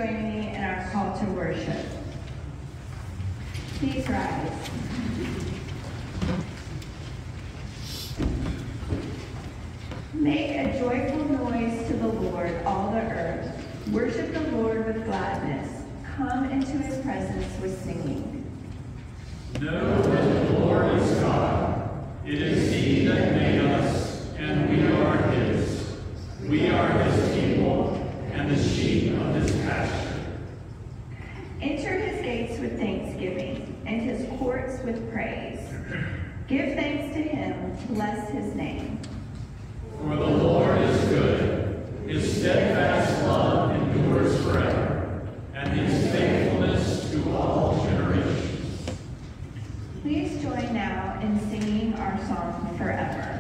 join me in our call to worship? Please rise. Make a joyful noise to the Lord, all the earth. Worship the Lord with gladness. Come into his presence with singing. Know that the Lord is God. It is he that made us, and we are his. We are his people, and the sheep of his pasture. Enter his gates with thanksgiving, and his courts with praise. Give thanks to him, bless his name. For the Lord is good, his steadfast love endures forever, and his faithfulness to all generations. Please join now in singing our song Forever.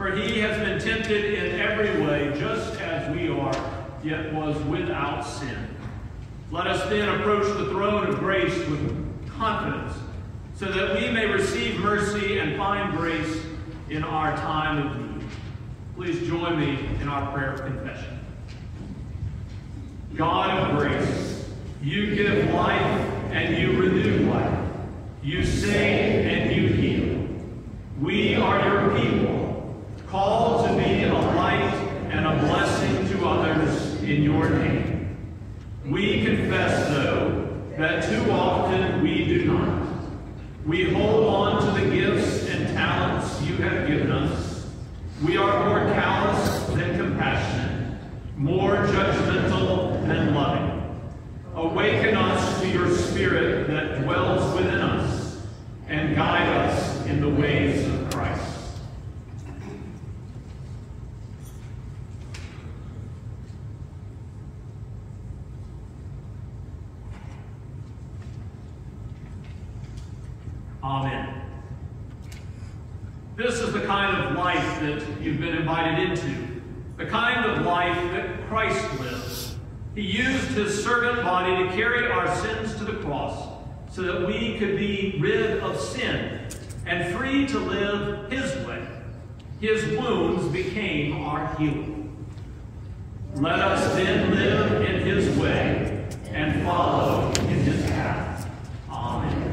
For he has been tempted in every way, just as we are, yet was without sin. Let us then approach the throne of grace with confidence, so that we may receive mercy and find grace in our time of need. Please join me in our prayer of confession. God of grace, you give life and you renew life. You save and you heal. We are your people, called to be a light and a blessing to others in your name. We confess, though, that too often we do not. We hold on to the gifts and talents you have given us. We are more callous than compassionate, more judgmental than loving. Awaken us to your Spirit that dwells within us and guide us in the ways of Christ. Amen. This is the kind of life that you've been invited into, the kind of life that Christ lived. He used his servant body to carry our sins to the cross so that we could be rid of sin and free to live his way. His wounds became our healing. Let us then live in his way and follow in his path. Amen.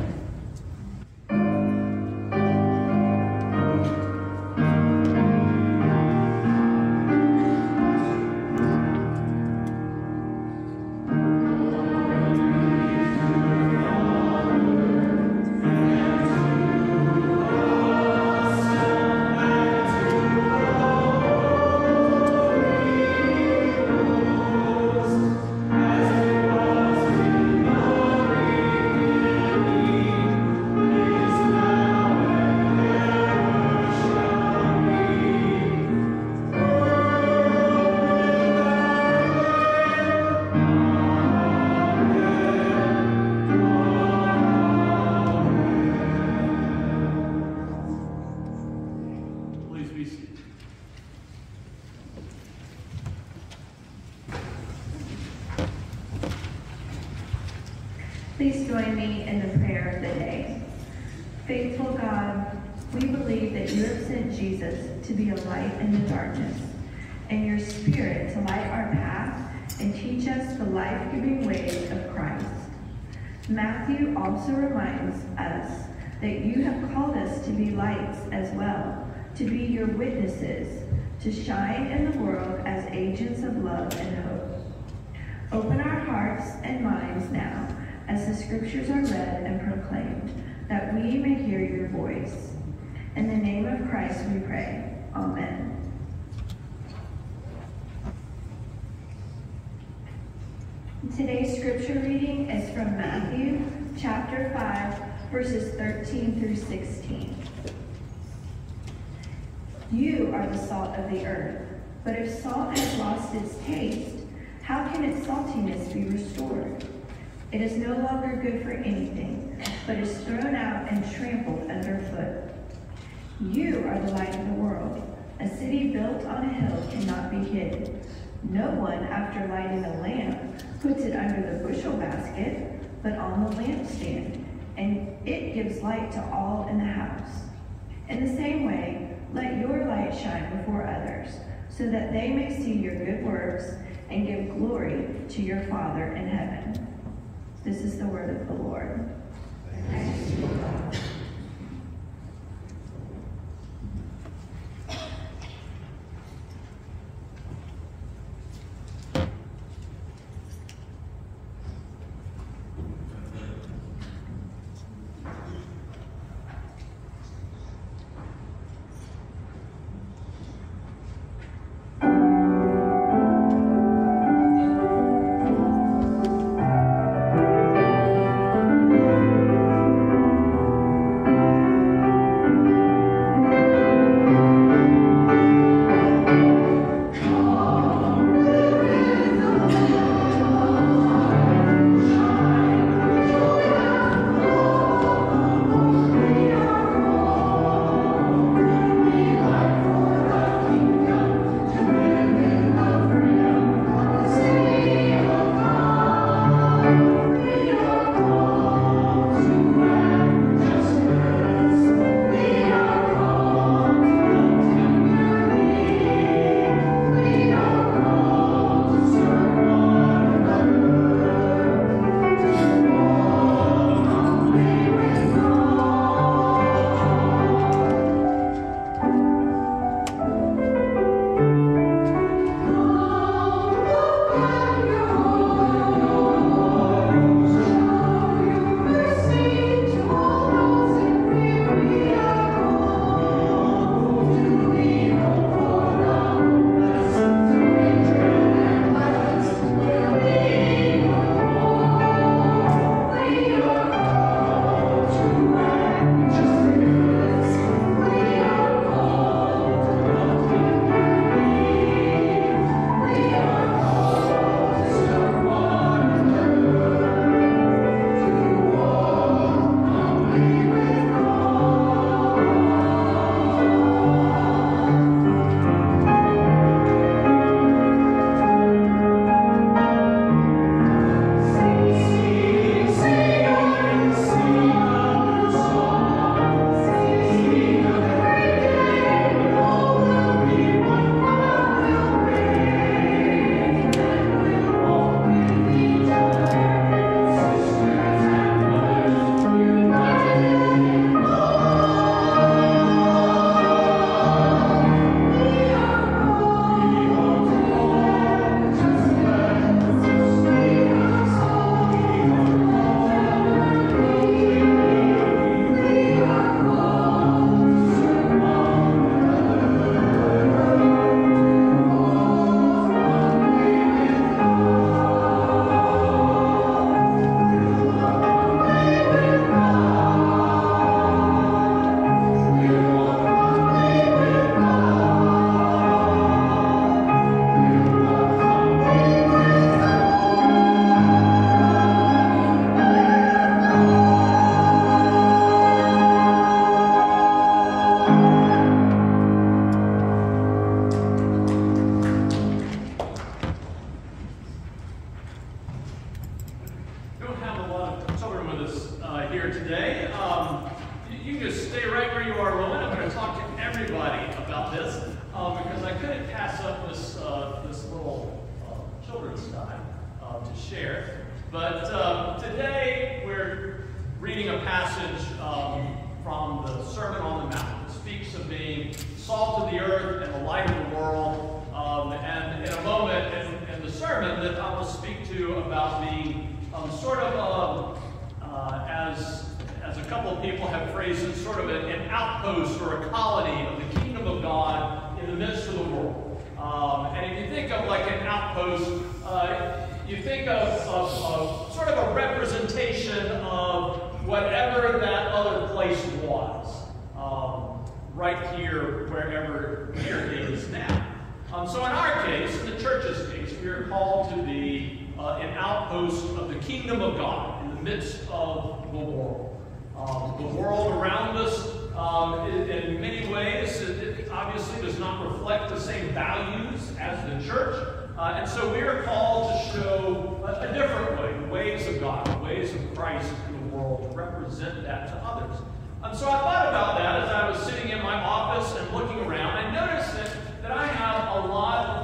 Please join me in the prayer of the day. Faithful God, we believe that you have sent Jesus to be a light in the darkness, and your Spirit to light our path and teach us the life-giving ways of Christ. Matthew also reminds us that you have called us to be lights as well, to be your witnesses, to shine in the world as agents of love and hope. Open our hearts and minds now as the scriptures are read and proclaimed, that we may hear your voice. In the name of Christ we pray. Amen. Today's scripture reading is from Matthew chapter 5, verses 13 through 16. You are the salt of the earth, but if salt has lost its taste, how can its saltiness be restored? It is no longer good for anything, but is thrown out and trampled underfoot. You are the light of the world. A city built on a hill cannot be hid. No one, after lighting a lamp, puts it under the bushel basket, but on the lampstand, and it gives light to all in the house. In the same way, let your light shine before others, so that they may see your good works and give glory to your Father in heaven. This is the word of the Lord. Thanks be to God. this time to share. But today we're reading a passage from the Sermon on the Mount. It speaks of being salt of the earth and the light of the world. And in a moment in the sermon that I will speak to about being sort of, as a couple of people have phrased it, sort of an outpost or a colony of the kingdom of God in the midst of the world. And if you think of like an outpost, you think of sort of a representation of whatever that other place was, right here, wherever here it is now. So in our case, in the church's case, we are called to be an outpost of the kingdom of God in the midst of the world. The world around us, in many ways, it obviously does not reflect the same values as the church. And so we are called to show a different way, ways of God, the ways of Christ in the world, to represent that to others. So I thought about that as I was sitting in my office and looking around. I noticed that I have a lot of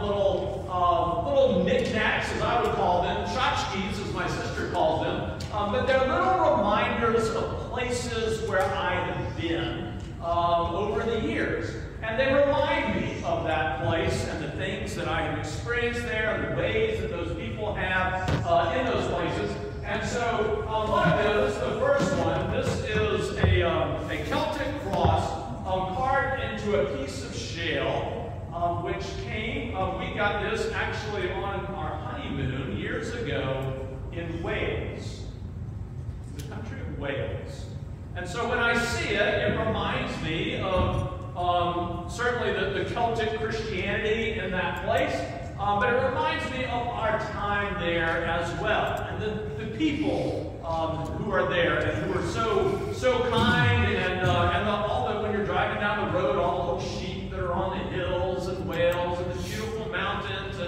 little knickknacks, as I would call them, tchotchkes, as my sister calls them. But they're little reminders of places where I have been over the years. And they remind me of that place and the things that I have experienced there and the ways that those people have in those places. And so one of those, the first one, this is a Celtic cross carved into a piece of shale, which came, we got this actually on our honeymoon years ago in Wales, the country of Wales. And so when I see it, it reminds me of certainly the Celtic Christianity in that place, but it reminds me of our time there as well, and the people who are there and who are so kind, and all the, when you're driving down the road, all those sheep that are on the hills and Wales and the beautiful mountains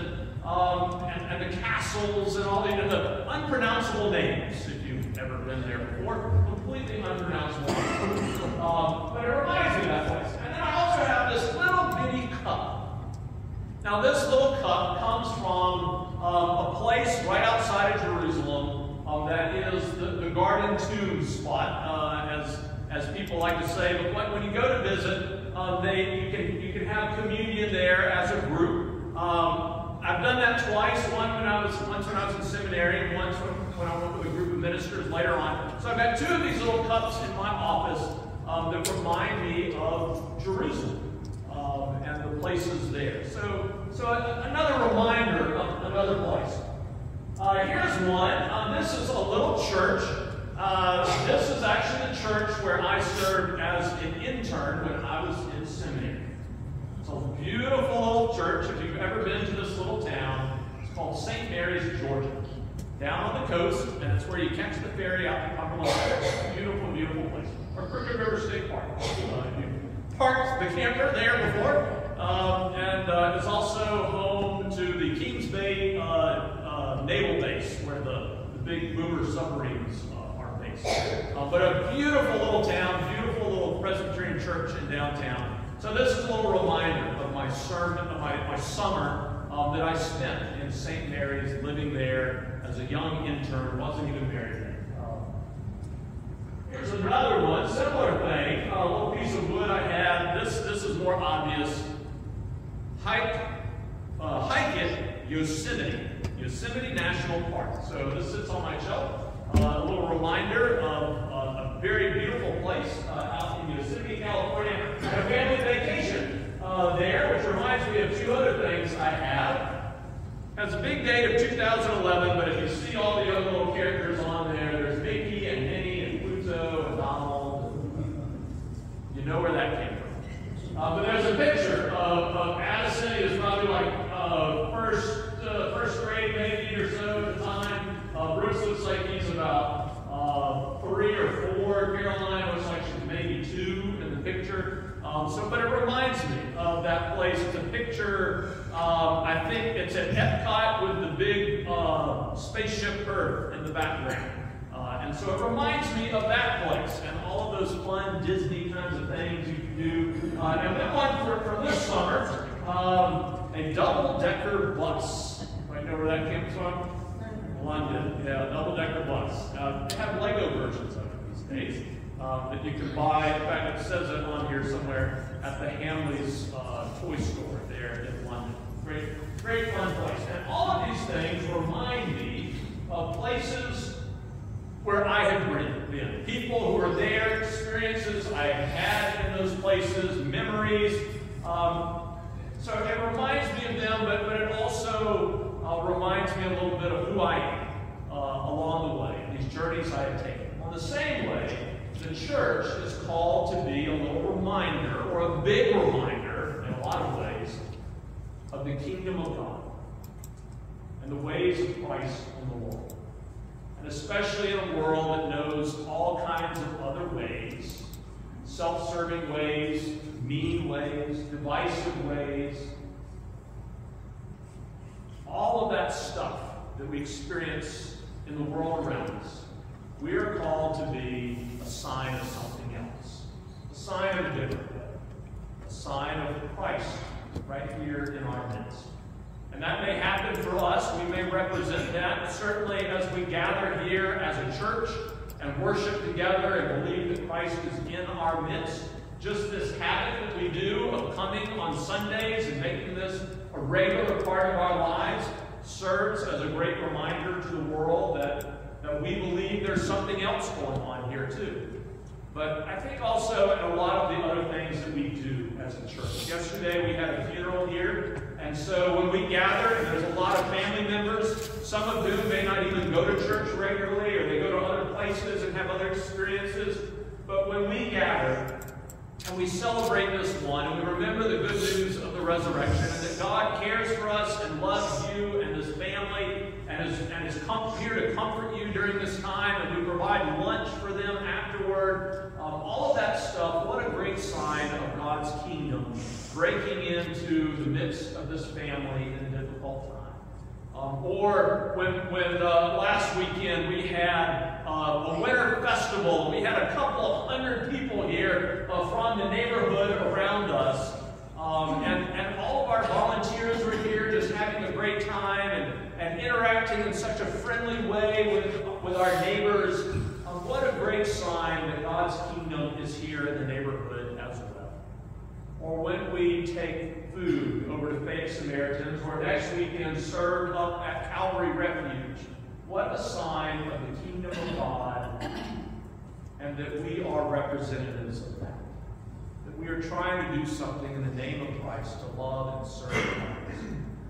and the castles and all the unpronounceable names, if you've never been there before, completely unpronounceable names. But it reminds me of that place. And then I also have this little bitty cup. Now this little cup comes from a place right outside of Jerusalem that is the garden tomb spot, as people like to say. But when you go to visit, you can have communion there as a group. I've done that twice. Once when I was in seminary, and once when I went with a group of ministers later on. So I've got two of these little cups in my office that remind me of Jerusalem and the places there. So another reminder of another place. Here's one. This is a little church. This is actually the church where I served as an intern when I was in seminary. It's a beautiful little church. If you've ever been to this little town, it's called St. Mary's, Georgia. Down on the coast, and it's where you catch the ferry out to Pocatello. Beautiful, beautiful place. Or Crooked River State Park. You parked the camper there before, and it's also home to the Kings Bay Naval Base, where the big boomer submarines are based. But a beautiful little town, beautiful little Presbyterian church in downtown. So this is a little reminder of my sermon, of my summer that I spent in St. Mary's, living there as a young intern, wasn't even married yet. Here's another one, similar thing, a little piece of wood I had. This is more obvious. Hike it, Yosemite National Park. So this sits on my shelf. A little reminder of a very beautiful place out in Yosemite, California. A family vacation there, which reminds me of two other things I have. Has a big date of 2011, but if you see all the other little characters on there, there's Mickey and Minnie and Pluto and Donald. You know where that came from. But there's a picture of Addison. He was probably like first grade maybe or so at the time. Brooks looks like he's about 3 or 4. Caroline looks like she's maybe 2 in the picture. But it reminds me of that place. It's a picture, I think it's at Epcot with the big spaceship Earth in the background. And so it reminds me of that place and all of those fun Disney kinds of things you can do. And then one for this summer, a double-decker bus. I know where that came from? London. Yeah, double-decker bus. They have Lego versions of it these days that you can buy. In fact, it says it on here somewhere at the Hamley's toy store there in London. Great fun place. And all of these things remind me of places where I have been. People who are there, experiences I have had in those places, memories. So it reminds me of them, but it also reminds me a little bit of who I am along the way, these journeys I have taken. In the same way, the church is called to be a little reminder, or a big reminder, in a lot of ways, of the kingdom of God and the ways of Christ in the world. And especially in a world that knows all kinds of other ways, self-serving ways, mean ways, divisive ways, all of that stuff that we experience in the world around us. We are called to be a sign of something else, a sign of a different way, a sign of Christ right here in our midst. And that may happen for us. We may represent that. Certainly as we gather here as a church and worship together and believe that Christ is in our midst, just this habit that we do of coming on Sundays and making this a regular part of our lives serves as a great reminder to the world that we believe there's something else going on here too. But I think also in a lot of the other things that we do as a church. Yesterday we had a funeral here, and so when we gather, and there's a lot of family members, some of whom may not even go to church regularly, or they go to other places and have other experiences. But when we gather, and we celebrate this one, and we remember the good news of the resurrection, and that God cares for us and loves you and this family, and is here to comfort you during this time, and we provide lunch for them afterward. All of that stuff, what a great sign of God's kingdom breaking into the midst of this family in a difficult time. Or when last weekend we had a winter festival, we had a couple of hundred people here from the neighborhood around us, and all of our volunteers were here just having a great time and interacting in such a friendly way with our neighbors. What a great sign that God's kingdom is here in the neighborhood as well. Or when we take food over to Fayette Samaritans, or next weekend served up at Calvary Refuge. What a sign of the kingdom of God, and that we are representatives of that. That we are trying to do something in the name of Christ to love and serve others.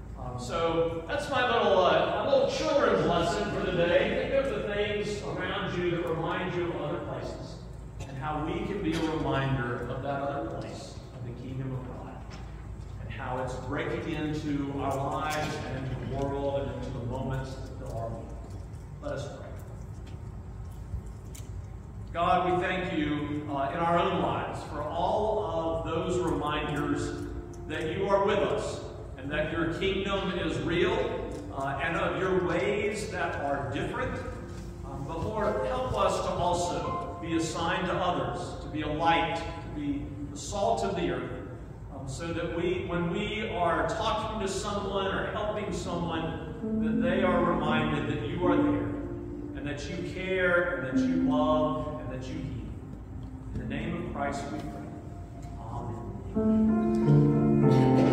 So that's my little children's lesson for today. Think of the things around you that remind you of other places, and how we can be a reminder of that other place, of the kingdom of God, and how it's breaking into our lives and into the world and into the moments that fill our lives. Let us pray. God, we thank you in our own lives for all of those reminders that you are with us, and that your kingdom is real, and of your ways that are different. But Lord, help us to also be a sign to others, to be a light, to be the salt of the earth, so that when we are talking to someone or helping someone, that they are reminded that you are there, and that you care, and that you love, and that you heal. In the name of Christ we pray. Amen.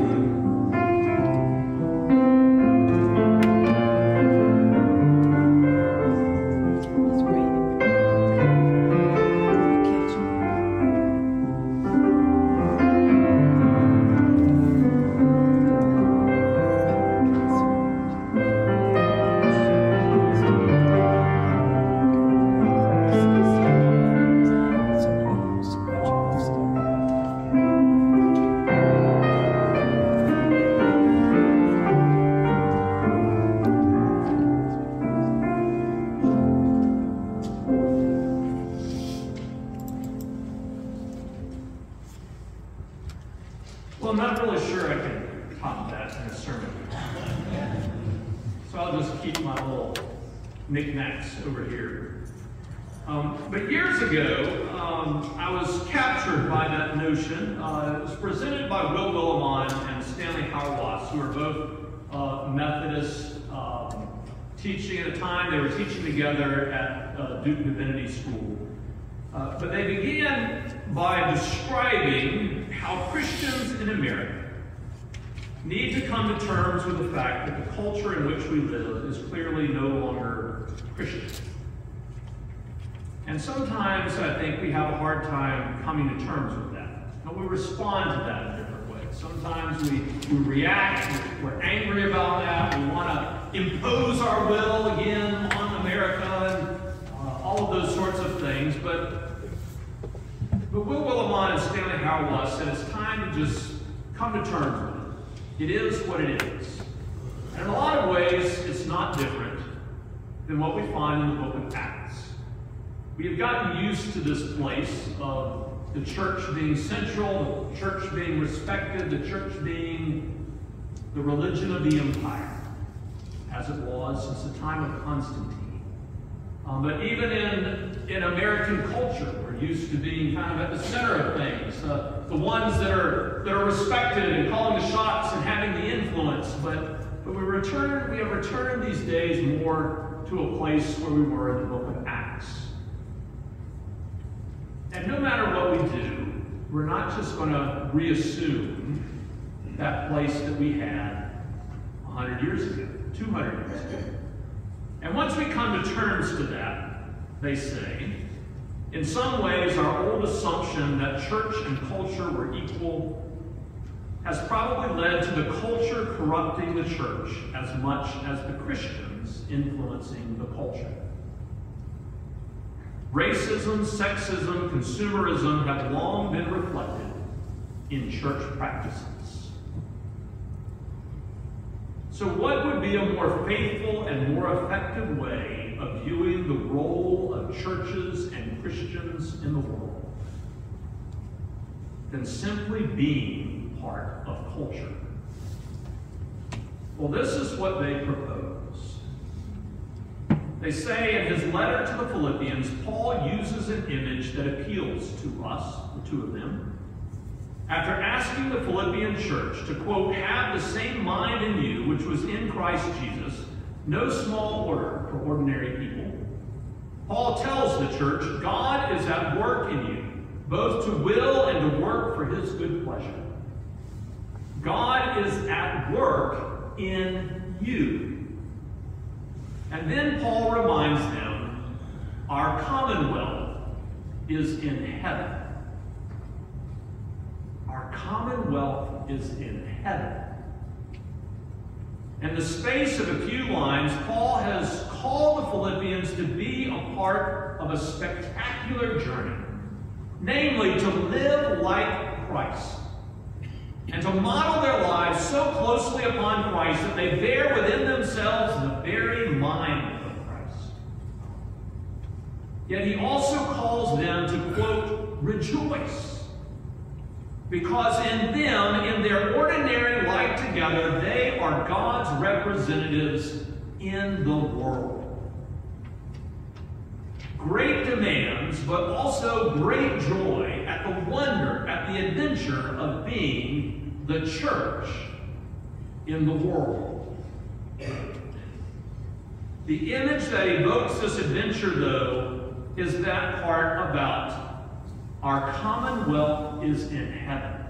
Well, I'm not really sure I can top that in a sermon. So I'll just keep my little knickknacks over here. But years ago, I was captured by that notion. It was presented by Will Willimon and Stanley Hauerwas, who are both Methodist teaching at a time. They were teaching together at Duke Divinity School. But they began by describing how Christians in America need to come to terms with the fact that the culture in which we live is clearly no longer Christian. And sometimes I think we have a hard time coming to terms with that. And we respond to that in different ways. Sometimes we react, we're angry about that, we want to impose our will again on America and all of those sorts of things. But Will Willimon and Stanley Hauerwas said it's time to just come to terms with it. It is what it is. And in a lot of ways, it's not different than what we find in the book of Acts. We have gotten used to this place of the church being central, the church being respected, the church being the religion of the empire, as it was since the time of Constantine. But even in American culture, we're used to being kind of at the center of things, the ones that are respected and calling the shots and having the influence. But we have returned these days more to a place where we were in the book of Acts. And no matter what we do, we're not just going to reassume that place that we had 100 years ago, 200 years ago. And once we come to terms to that, they say, in some ways our old assumption that church and culture were equal has probably led to the culture corrupting the church as much as the Christians influencing the culture. Racism, sexism, consumerism have long been reflected in church practices. So what would be a more faithful and more effective way of viewing the role of churches and Christians in the world than simply being part of culture? Well, this is what they propose. They say in his letter to the Philippians, Paul uses an image that appeals to us, the two of them, after asking the Philippian church to, quote, have the same mind in you which was in Christ Jesus, no small order for ordinary people. Paul tells the church, God is at work in you, both to will and to work for his good pleasure. God is at work in you. And then Paul reminds them, our commonwealth is in heaven. Our commonwealth is in heaven. In the space of a few lines, Paul has called the Philippians to be a part of a spectacular journey, namely to live like Christ, and to model their lives so closely upon Christ that they bear within themselves the very mind of Christ. Yet he also calls them to, quote, rejoice, because in them, in their ordinary life together, they are God's representatives in the world. Great demands, but also great joy at the wonder, at the adventure of being the church in the world. The image that evokes this adventure, though, is that part about our commonwealth is in heaven.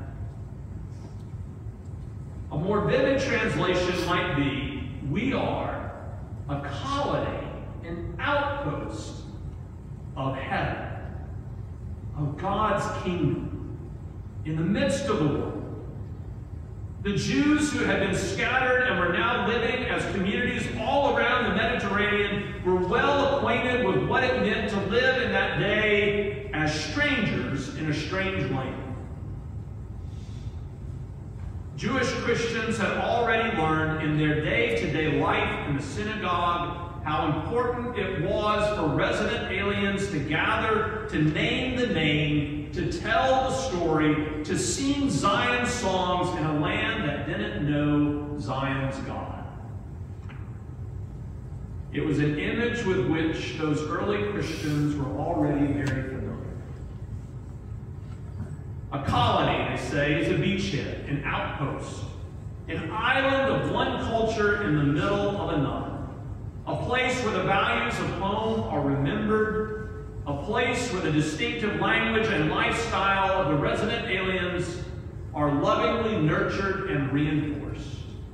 A more vivid translation might be, we are a colony, an outpost of heaven, of God's kingdom, in the midst of the world. The Jews who had been scattered and were now living as communities all around the Mediterranean were well acquainted with what it meant to live in that day as strangers in a strange land. Jewish Christians had already learned in their day-to-day life in the synagogue how important it was for resident aliens to gather, to name the name, to tell the story, to sing Zion songs in a land that didn't know Zion's God. It was an image with which those early Christians were already very familiar. A colony, they say, is a beachhead, an outpost. an island of one culture in the middle of another, a place where the values of home are remembered, a place where the distinctive language and lifestyle of the resident aliens are lovingly nurtured and reinforced.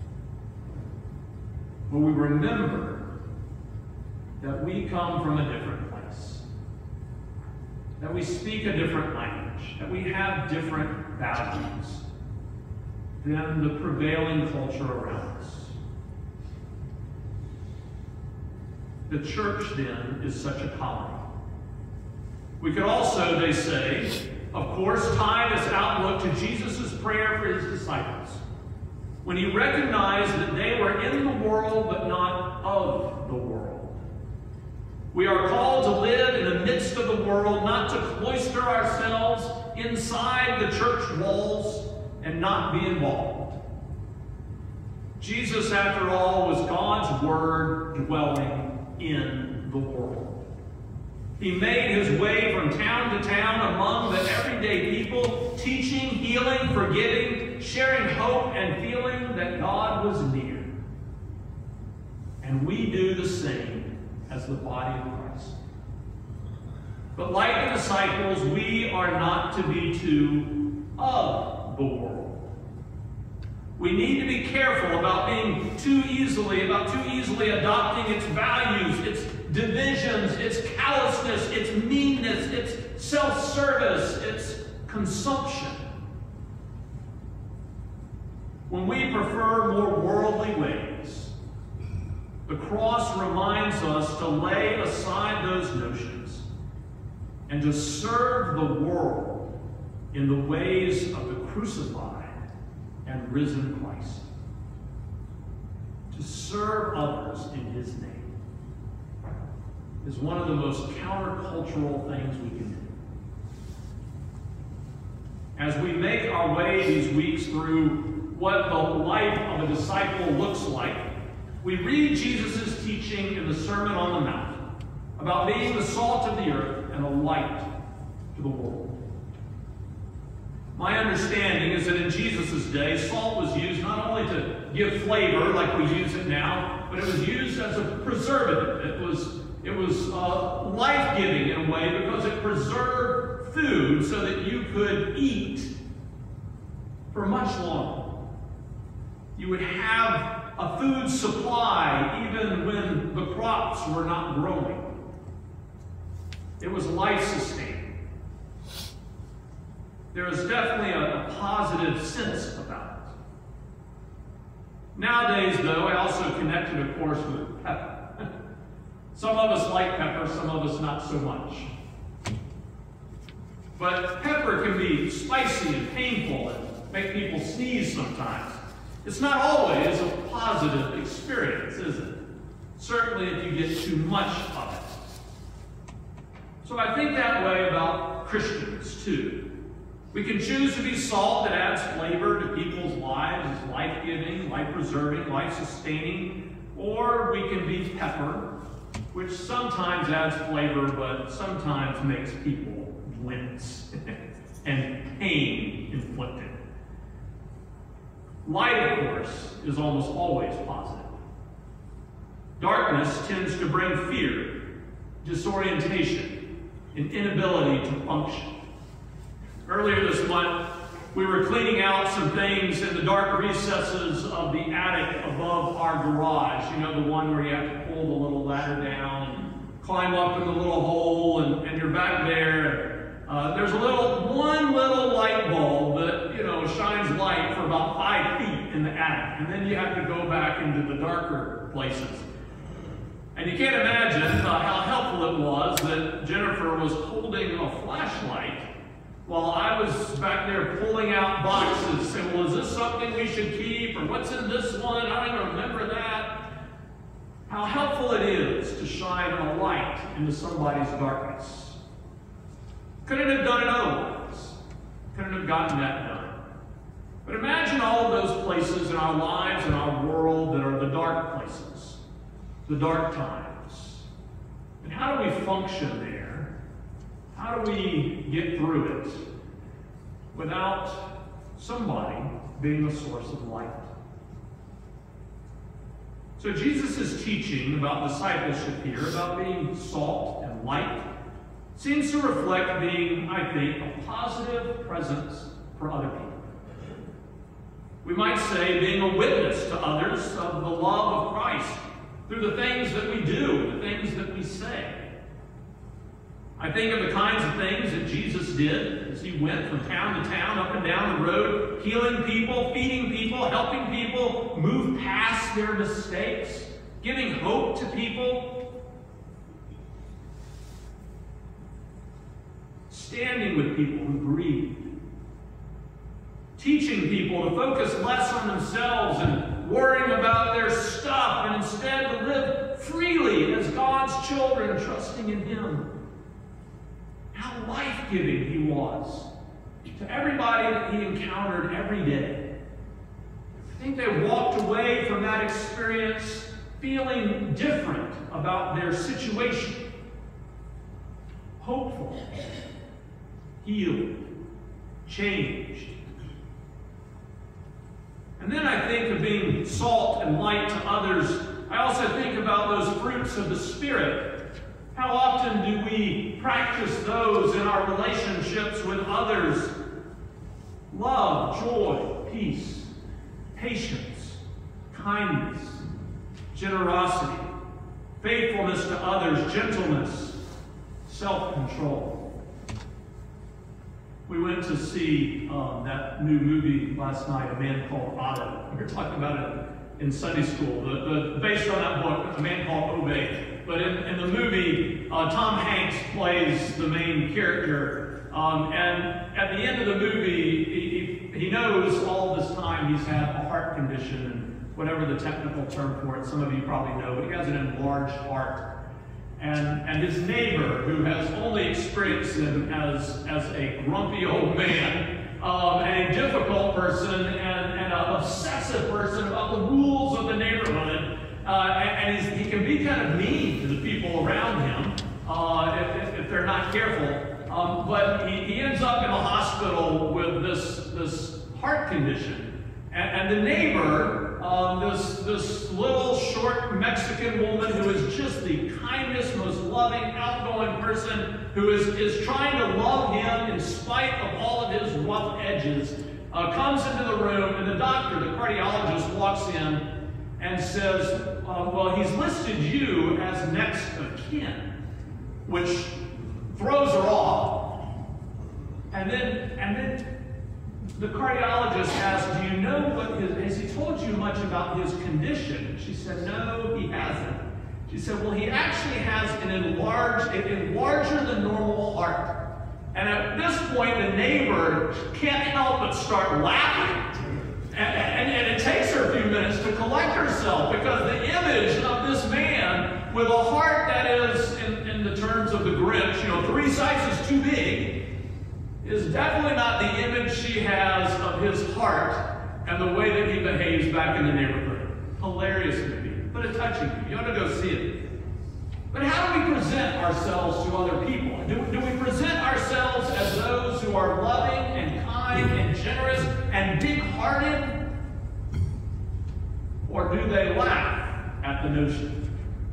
But we remember that we come from a different place, that we speak a different language, that we have different values than the prevailing culture around us. The church, then, is such a colony. We could also, they say, of course, tie this outlook to Jesus' prayer for his disciples, when he recognized that they were in the world but not of the world. We are called to live in the midst of the world, not to cloister ourselves inside the church walls and not be involved. Jesus, after all, was God's Word dwelling in the world. He made his way from town to town among the everyday people, teaching, healing, forgiving, sharing hope, and feeling that God was near. And we do the same as the body of Christ. But like the disciples, we are not to be too of the world. We need to be careful about being too easily adopting its values, its divisions, its callousness, its meanness, its self-service, its consumption. When we prefer more worldly ways, the cross reminds us to lay aside those notions and to serve the world in the ways of the crucified and risen Christ. To serve others in his name is one of the most countercultural things we can do. As we make our way these weeks through what the life of a disciple looks like, we read Jesus' teaching in the Sermon on the Mount about being the salt of the earth and a light to the world. My understanding is that in Jesus' day, salt was used not only to give flavor like we use it now, but it was used as a preservative. It was life-giving in a way because it preserved food so that you could eat for much longer. You would have a food supply even when the crops were not growing. It was life-sustaining. There is definitely a positive sense about it. Nowadays, though, I also connected, of course, with pepper. Some of us like pepper, some of us not so much. But pepper can be spicy and painful and make people sneeze sometimes. It's not always a positive experience, is it? Certainly if you get too much of it. So I think that way about Christians, too. We can choose to be salt that adds flavor to people's lives, is life-giving, life-preserving, life-sustaining, or we can be pepper, which sometimes adds flavor, but sometimes makes people wince and pain inflicted. Light, of course, is almost always positive. Darkness tends to bring fear, disorientation, and inability to function. Earlier this month, we were cleaning out some things in the dark recesses of the attic above our garage. You know, the one where you have to pull the little ladder down and climb up in the little hole, and you're back there. There's one little light bulb that, shines light for about 5 feet in the attic. And then you have to go back into the darker places. And you can't imagine how helpful it was that Jennifer was holding a flashlight while I was back there pulling out boxes, saying, well, is this something we should keep? Or what's in this one? I don't remember that. How helpful it is to shine a light into somebody's darkness. Couldn't have done it otherwise. Couldn't have gotten that done. But imagine all of those places in our lives and our world that are the dark places, the dark times. And how do we function there? How do we get through it without somebody being a source of light? So Jesus' teaching about discipleship here, about being salt and light, seems to reflect being, I think, a positive presence for other people. We might say being a witness to others of the love of Christ through the things that we do, the things that we say. I think of the kinds of things that Jesus did as he went from town to town, up and down the road, healing people, feeding people, helping people move past their mistakes, giving hope to people, standing with people who grieve, teaching people to focus less on themselves and worrying about their stuff and instead to live freely as God's children, trusting in Him. How life-giving He was to everybody that He encountered every day. I think they walked away from that experience feeling different about their situation. Hopeful, healed, changed. And then I think of being salt and light to others. I also think about those fruits of the Spirit. How often do we practice those in our relationships with others? Love, joy, peace, patience, kindness, generosity, faithfulness to others, gentleness, self-control. We went to see that new movie last night, A Man Called Otto. We were talking about it in Sunday school, based on that book, A Man Called Obey. But in the movie, Tom Hanks plays the main character. And at the end of the movie, he knows all this time he's had a heart condition, and whatever the technical term for it, some of you probably know, but he has an enlarged heart. And his neighbor, who has only experienced him as a grumpy old man, and a difficult person, and an obsessive person about the rules of the neighborhood, and he can be kind of mean to the people around him if they're not careful. But he ends up in a hospital with this heart condition. And the neighbor, this little short Mexican woman who is just the kindest, most loving, outgoing person who is trying to love him in spite of all of his rough edges, comes into the room, and the doctor, the cardiologist, walks in and says, well, he's listed you as next of kin, which throws her off. And then the cardiologist asked, do you know has he told you much about his condition? She said, no, he hasn't. She said, well, he actually has an larger than normal heart. And at this point, the neighbor can't help but start laughing. And it takes her a few minutes to collect herself, because the image of this man with a heart that is, in the terms of the Grinch, 3 sizes too big, is definitely not the image she has of his heart and the way that he behaves back in the neighborhood. Hilarious movie, but a touching movie. You ought to go see it. But how do we present ourselves to other people? Do we present ourselves as those who are loving and kind and generous and big-hearted? Or do they laugh at the notion?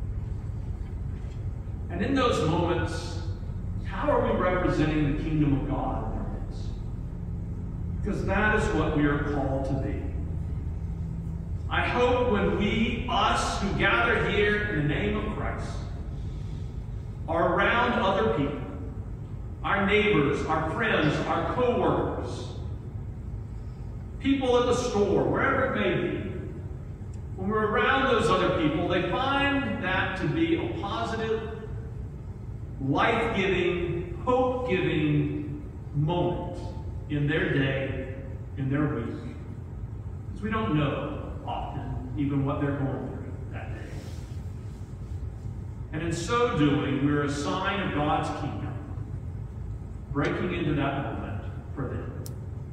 And in those moments, how are we representing the kingdom of God in our midst? Because that is what we are called to be. I hope when us who gather here in the name of Christ, are around other people, our neighbors, our friends, our co-workers, people at the store, wherever it may be, when we're around those other people, they find that to be a positive, life-giving, hope-giving moment in their day, in their week. Because we don't know often even what they're going through that day. And in so doing, we're a sign of God's kingdom, breaking into that moment for them.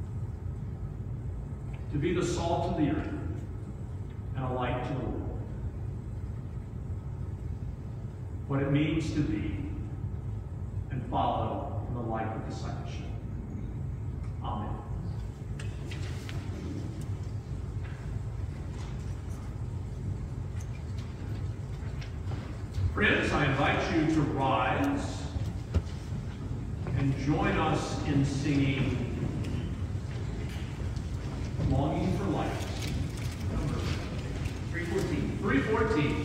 To be the salt of the earth and a light to the world. What it means to be and follow in the life of discipleship. Amen. Friends, I invite you to rise and join us in singing Longing for Light, number 314. 314.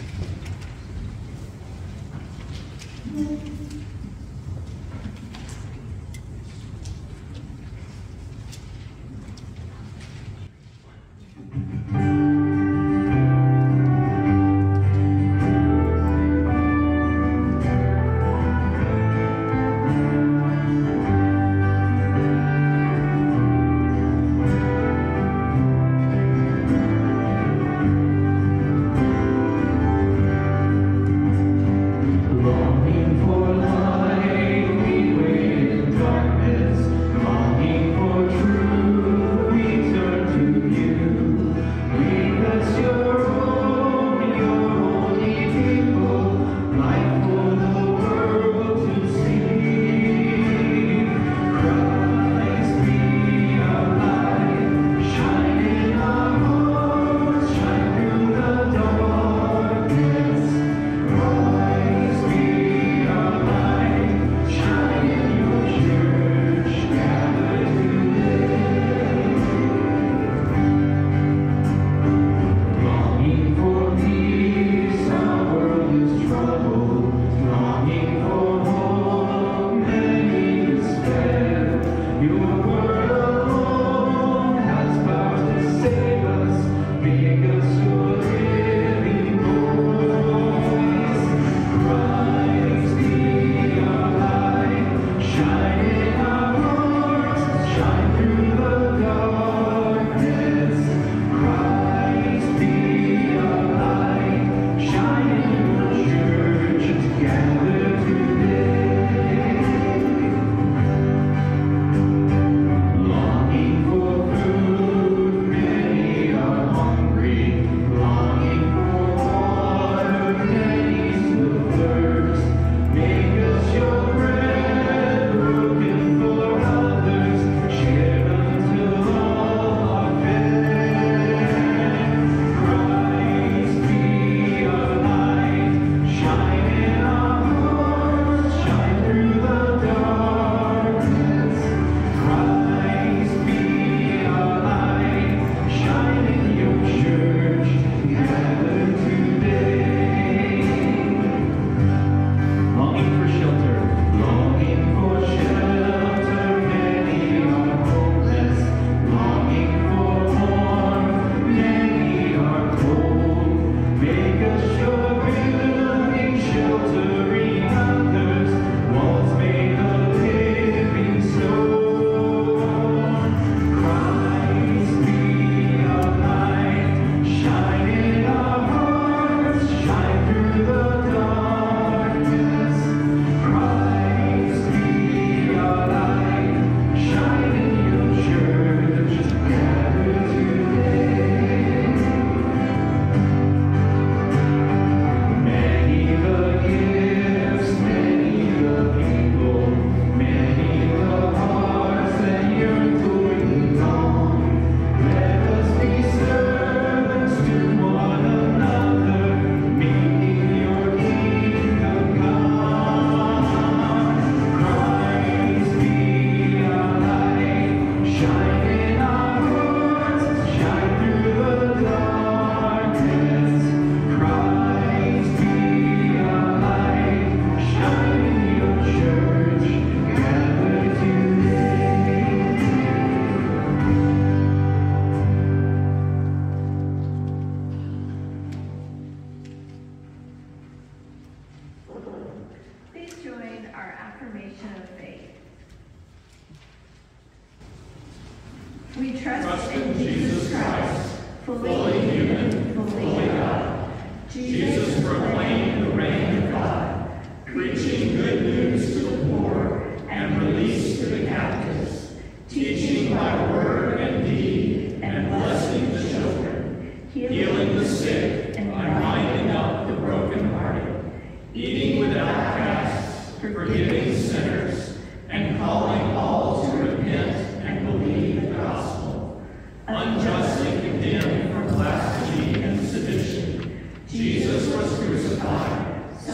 We trust in Jesus Christ, fully human, fully God. Jesus proclaimed the reign of God, preaching good news to the poor and release to the captives, teaching by word and deed and blessing the children, healing the sick and binding up the brokenhearted, eating with outcasts, forgiving sinners, and calling all to repent and believe the gospel. Unjustly condemned for blasphemy and sedition, Jesus was crucified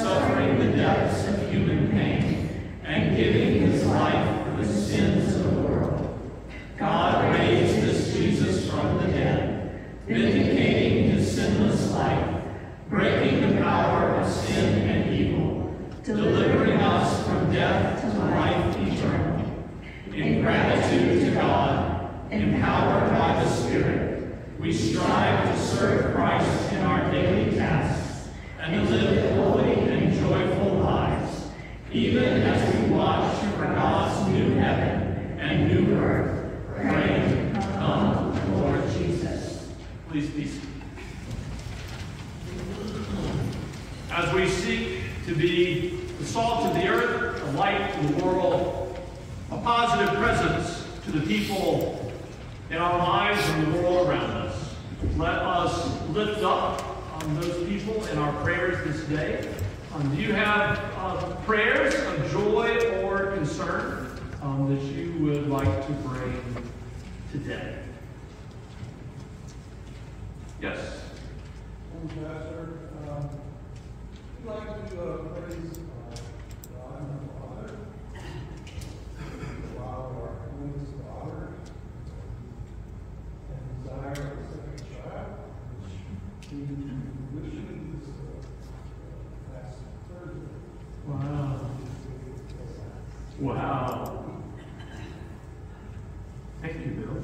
vindicating his sinless life, breaking the power of sin and evil, delivering us from death to life eternal. In gratitude to God, empowered by the Spirit, we strive to serve Christ in our daily tasks and to live holy and joyful lives, even as we watch for God's new heaven and new earth. Praying, come, Lord Jesus. Please be seated. As we seek to be the salt of the earth, a light to the world, a positive presence to the people in our lives and the world around us, let us lift up those people in our prayers this day. Do you have prayers of joy or concern that you would like to bring today? Yes. Pastor, I'd like to praise God and the Father while our oldest daughter and desire of a second child, which we wishing this last Thursday. Wow. Wow. Thank you, Bill.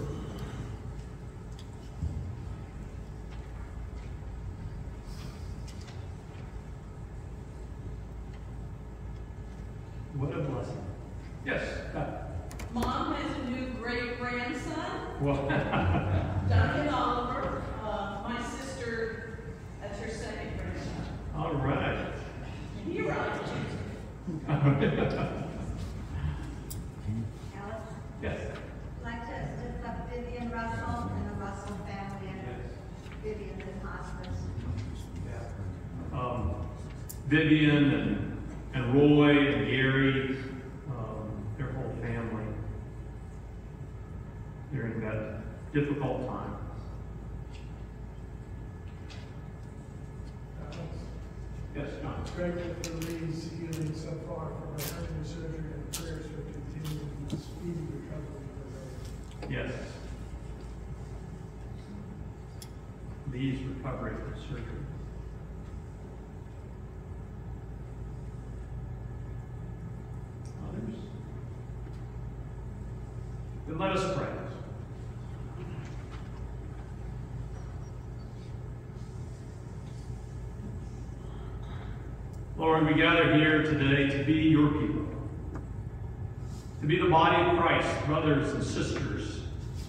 What a blessing. Yes. Mom has a new great-grandson, Well, Duncan Oliver. My sister, that's her second grandson. all right. And he arrived. Alex, Yes. I'd like to lift up Vivian Russell and the Russell family and Vivian in hospice. Vivian and Roy and Gary, their whole family, during that difficult time. Yes, John. Grateful for Lee's healing so far from her hernia surgery and prayers for continuing speedy recovery for her. Yes. Lee's recovery from surgery. Others? Then let us pray. Lord, we gather here today to be your people, to be the body of Christ, brothers and sisters,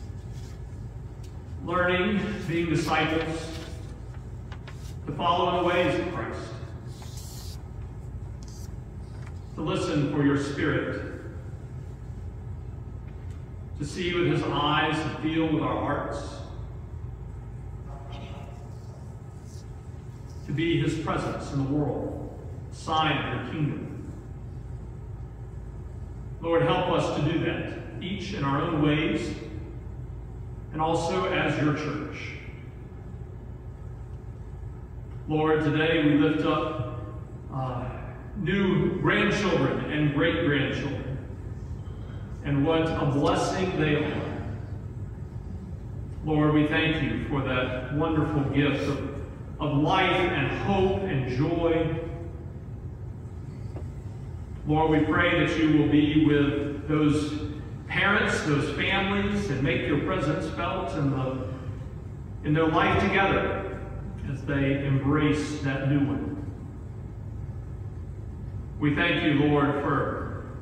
learning, being disciples, to follow in the ways of Christ, to listen for your Spirit, to see with his eyes and feel with our hearts, to be his presence in the world, sign of your kingdom. Lord, help us to do that, each in our own ways, and also as your church. Lord, today we lift up new grandchildren and great-grandchildren, and what a blessing they are. Lord, we thank you for that wonderful gift of life and hope and joy. Lord, we pray that you will be with those parents, those families, and make your presence felt in their life together as they embrace that new one. We thank you, Lord, for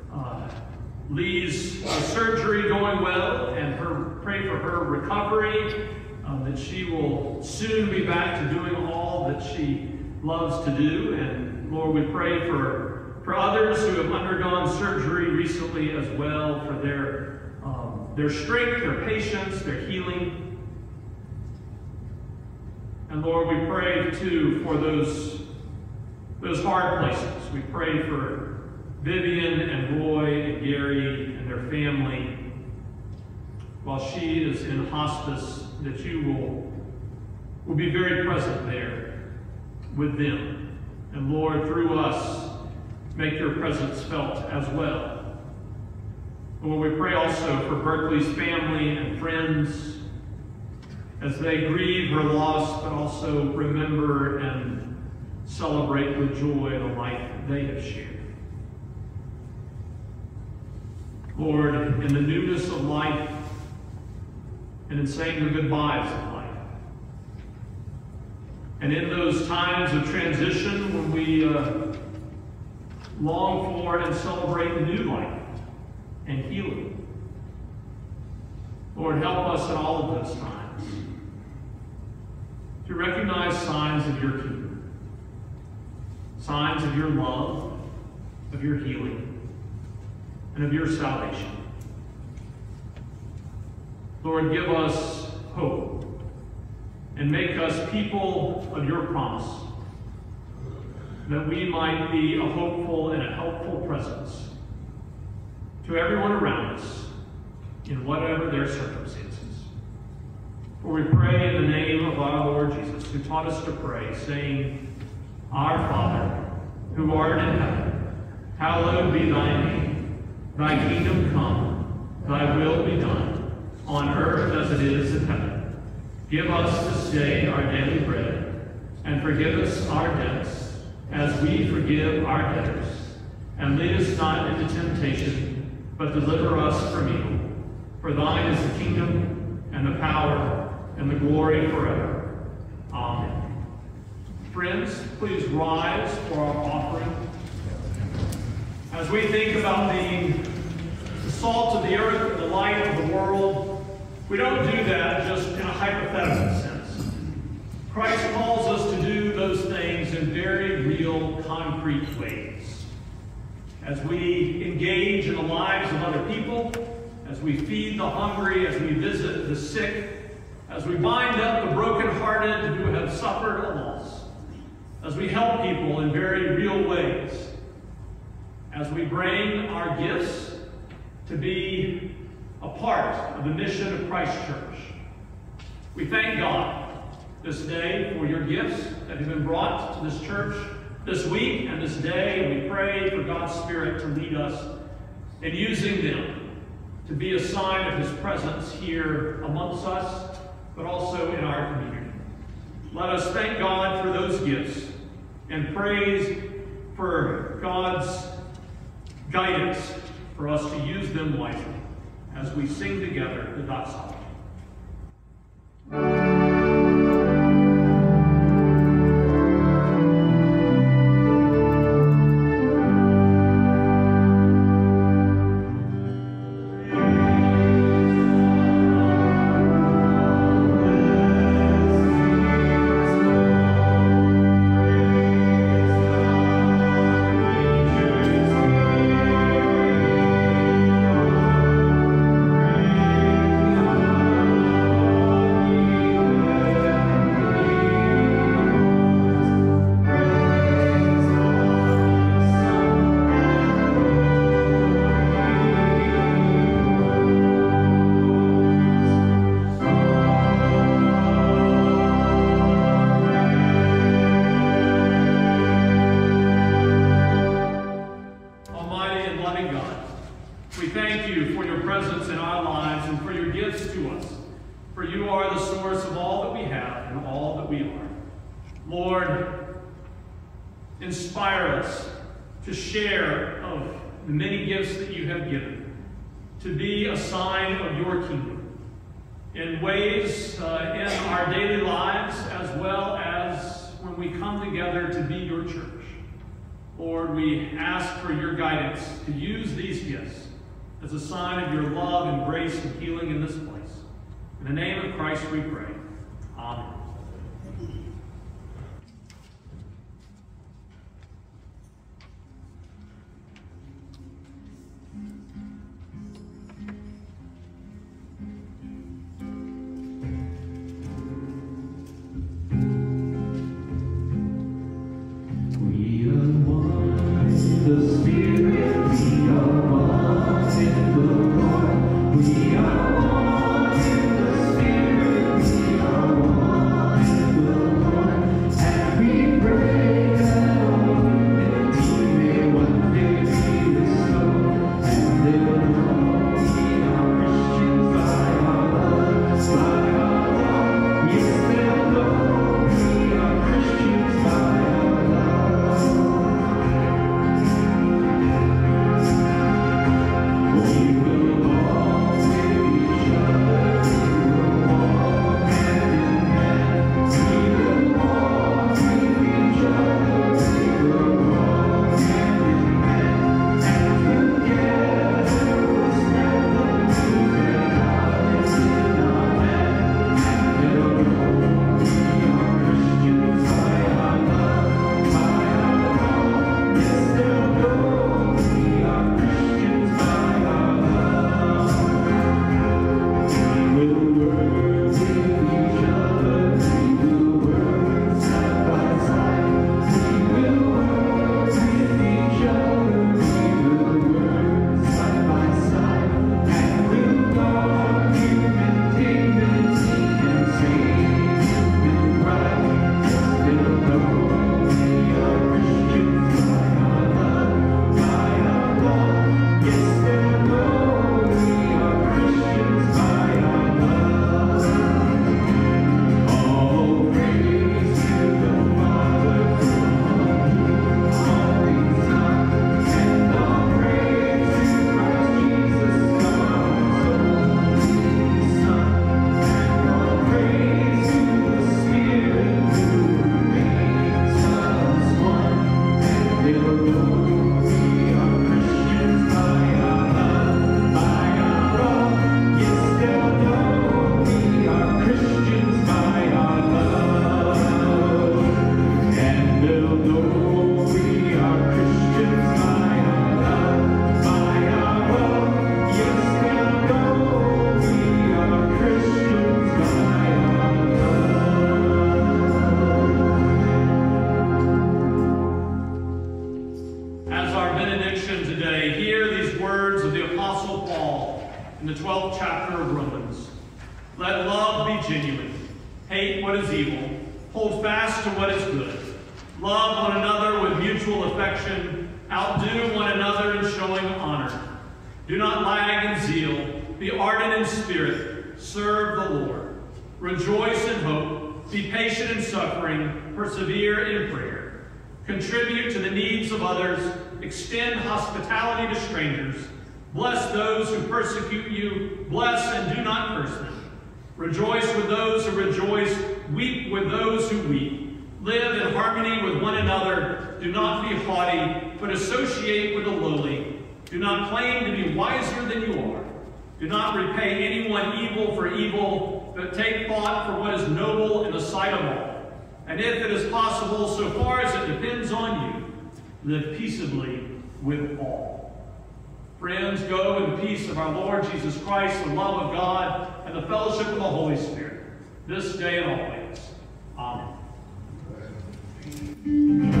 Lee's surgery going well, and pray for her recovery, that she will soon be back to doing all that she loves to do. And Lord, we pray for others who have undergone surgery recently as well, for their strength, their patience, their healing. And Lord, we pray too for those hard places. We pray for Vivian and Roy and Gary and their family while she is in hospice, that you will be very present there with them. And Lord, through us, make your presence felt as well. Lord, we pray also for Berkeley's family and friends, as they grieve her loss, but also remember and celebrate with joy the life they have shared. Lord, in the newness of life and in saying the goodbyes of life, and in those times of transition when we long for and celebrate new life and healing, Lord, help us in all of those times to recognize signs of your kingdom, signs of your love, of your healing, and of your salvation. Lord, give us hope and make us people of your promise, that we might be a hopeful and a helpful presence to everyone around us in whatever their circumstances. For we pray in the name of our Lord Jesus, who taught us to pray, saying, Our Father, who art in heaven, hallowed be thy name. Thy kingdom come, thy will be done, on earth as it is in heaven. Give us this day our daily bread, and forgive us our debts, as we forgive our debtors. And lead us not into temptation, but deliver us from evil. For thine is the kingdom, and the power, and the glory forever. Amen. Friends, please rise for our offering. As we think about being the salt of the earth and the light of the world, we don't do that just in a hypothetical sense. Christ calls us to do those things in very real, concrete ways. As we engage in the lives of other people, as we feed the hungry, as we visit the sick, as we bind up the brokenhearted who have suffered a loss, as we help people in very real ways, as we bring our gifts to be a part of the mission of Christ Church. We thank God this day for your gifts that have been brought to this church this week and this day, and we pray for God's Spirit to lead us in using them to be a sign of his presence here amongst us, but also in our community. Let us thank God for those gifts and praise for God's guidance for us to use them wisely as we sing together the doxology. To be a sign of your kingdom in ways in our daily lives, as well as when we come together to be your church. Lord, we ask for your guidance to use these gifts as a sign of your love and grace and healing in this place. In the name of Christ we pray. Amen. We are one in the Spirit, we are one. Let love be genuine. Hate what is evil. Hold fast to what is good. Love one another with mutual affection. Outdo one another in showing honor. Do not lag in zeal. Be ardent in spirit. Serve the Lord. Rejoice in hope. Be patient in suffering. Persevere in prayer. Contribute to the needs of others. Extend hospitality to strangers. Bless those who persecute you. Bless and do not curse them. Rejoice with those who rejoice. Weep with those who weep. Live in harmony with one another. Do not be haughty, but associate with the lowly. Do not claim to be wiser than you are. Do not repay anyone evil for evil, but take thought for what is noble in the sight of all. And if it is possible, so far as it depends on you, live peaceably with all. Friends, go in the peace of our Lord Jesus Christ, the love of God, and the fellowship of the Holy Spirit, this day and always. Amen.